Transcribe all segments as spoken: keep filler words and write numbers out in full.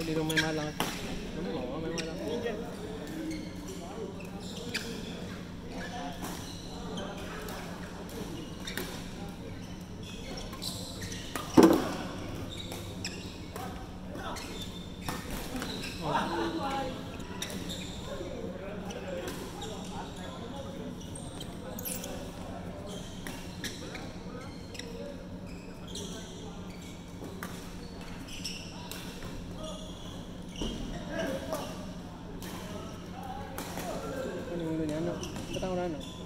di rumah malang. Rumah main malang. Petang orang nak.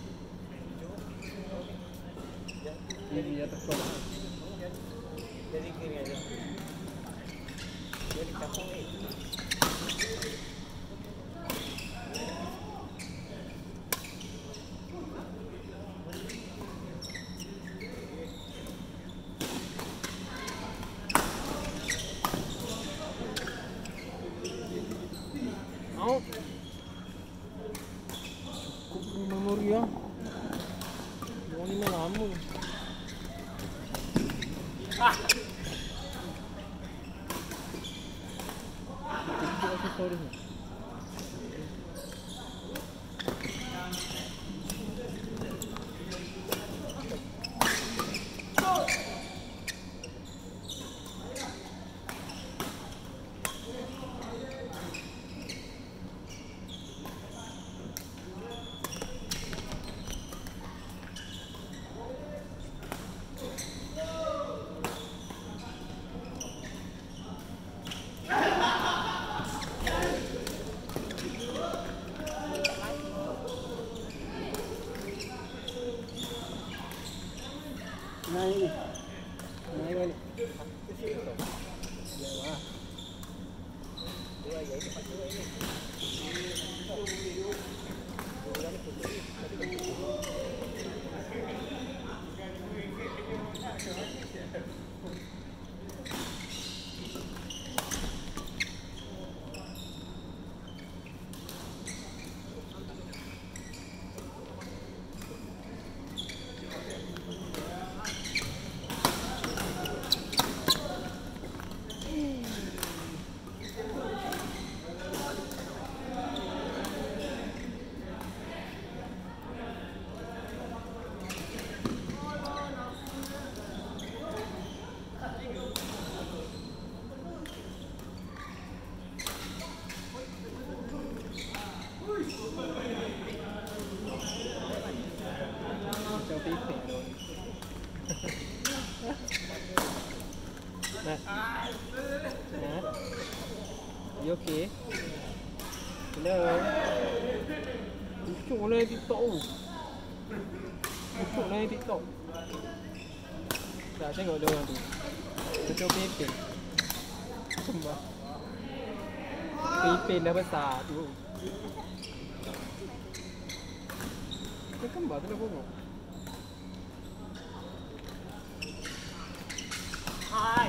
Ini dia terkolah. Jadi kini aja. Jadi kapung ni. Out. Memori ya. Yang ini lama. Ah. Itu aksesoris. Naik ni. Naik balik. Jawa. Dua ya ini pas dua ini. Nah, nah, you okay? Hello. Ucuk lah TikTok tu. Ucuk lah TikTok. Tak tengok dia orang tu. Betul pipin. Kembang. Pipin dah besar tu. Dia kembar tu dah bongok. Hai.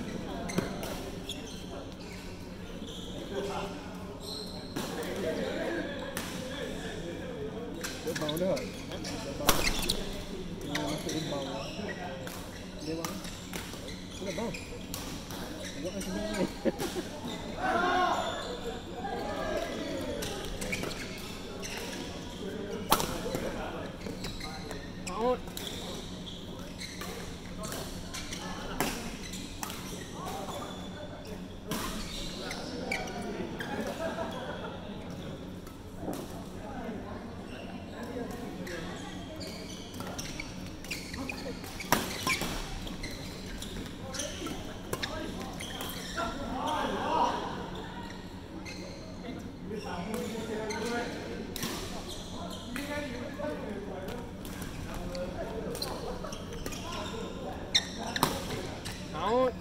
Dia bau dah. Dia bau. Dia masuk bau. Dia bau. Dia bau. Buat macam ni. Out. Out.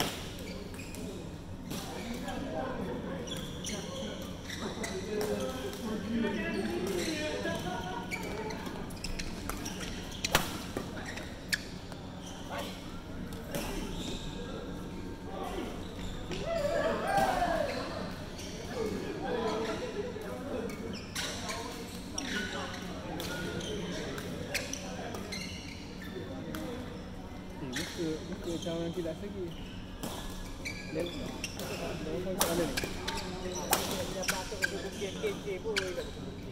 Buka, buka cawan tidak segi. Dia dia pun ada ni. Dia patut untuk bukit K K pun kat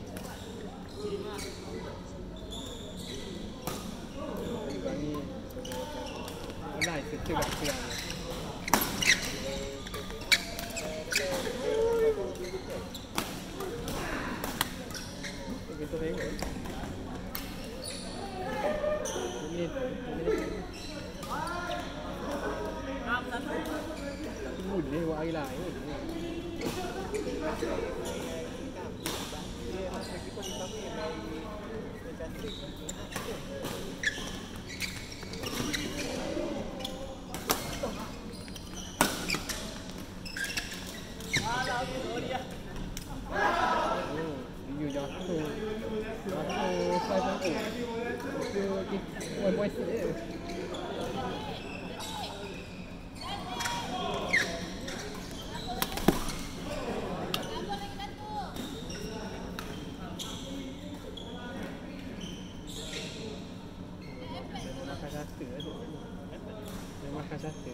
bagi nice itu kat sini. Betul tengok. Ini ini. Mudi ni buat air lain. You jatuh. Jatuh five point oh. Itu one point six je. Dia makan sate.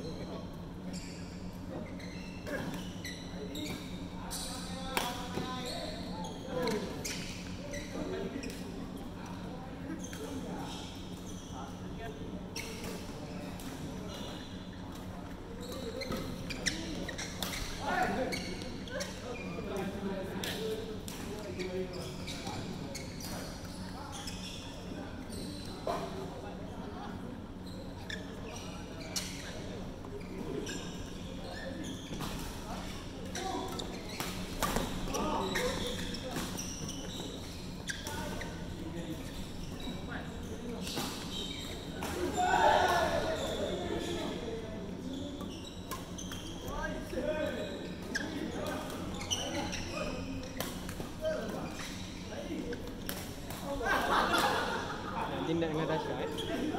Jindak dengan Tasha eh.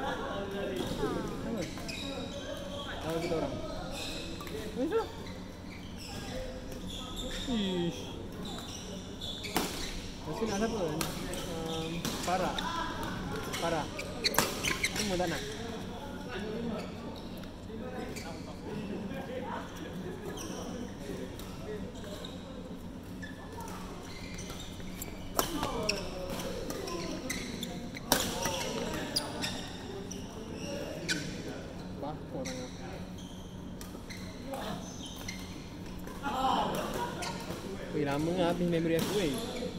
Sama. Tahu kita orang. Macam. Ish. Masih nak siapa? Um, Farah. Farah. Semua tak nak. Weh, lama lah habis memory aku weh.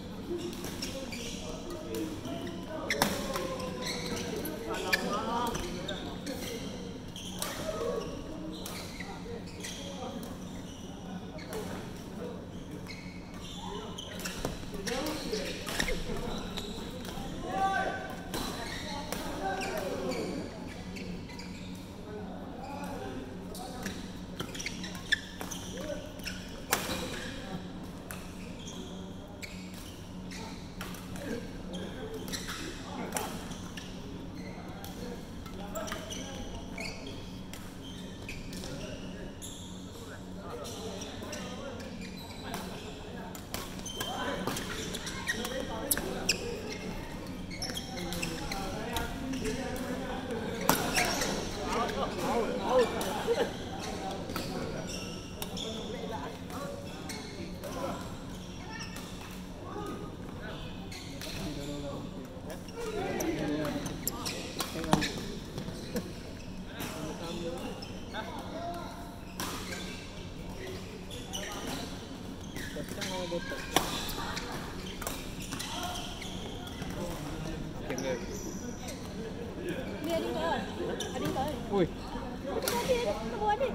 Ni adik kau kan? Adik kau kan? Oi, Adik, adik, bawa adik.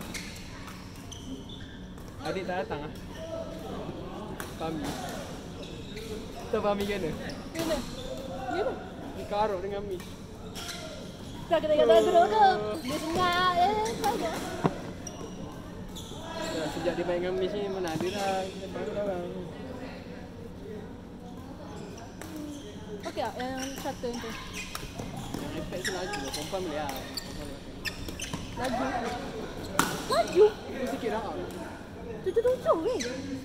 adik tak datang ah. Fahmi. Tahu Fahmi ke mana? Mana? Mana? Di karut dengan Mi. Tak kena-kena duduk tu. Dia sengat je. Banyak. Ya, sejak dia main dengan Mi ni mana ada lah. Kita baru orang. Okey tak? Yang satu yang tu. Yang iPad tu laju lah. Perempuan boleh lah. Perempuan boleh. Laju. Laju? Tu sikit lah. Tu tu tujuh ni.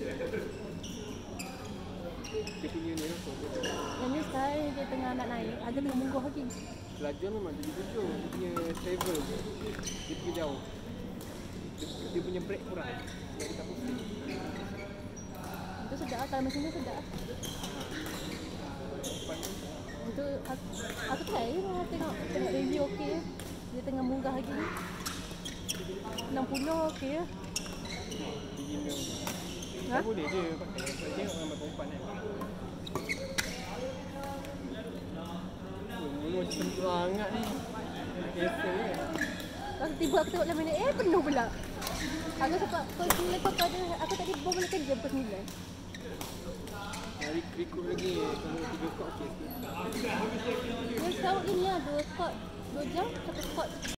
Dia punya ni lah. Yang ni sekarang dia tengah nak naik. Ada tengah munggah lagi. Kelajuan memang tujuh tujuh. Dia punya travel. Dia pergi jauh. Dia dia punya brake kurang. Jadi tak pusing. Itu sedap lah, time sini sedap. Depan tu. Itu aku, aku try lah tengok tengok review okey. Dia tengah munggah lagi ni. enam puluh okey ya. Beginner. Ha? Tak boleh je pakai. Sebab tengok ramai perempuan kan. Oh, mulu macam sangat ni. Kesel kan. Lepas tiba aku tengok dalam minit, eh penuh pula. Aku sebab pukul sembilan tu aku ada, aku tadi baru boleh kerja pukul sembilan. Hari record lagi kalau tiga kau okey. Dia selalu ini lah, dua spot, dua jam, satu spot.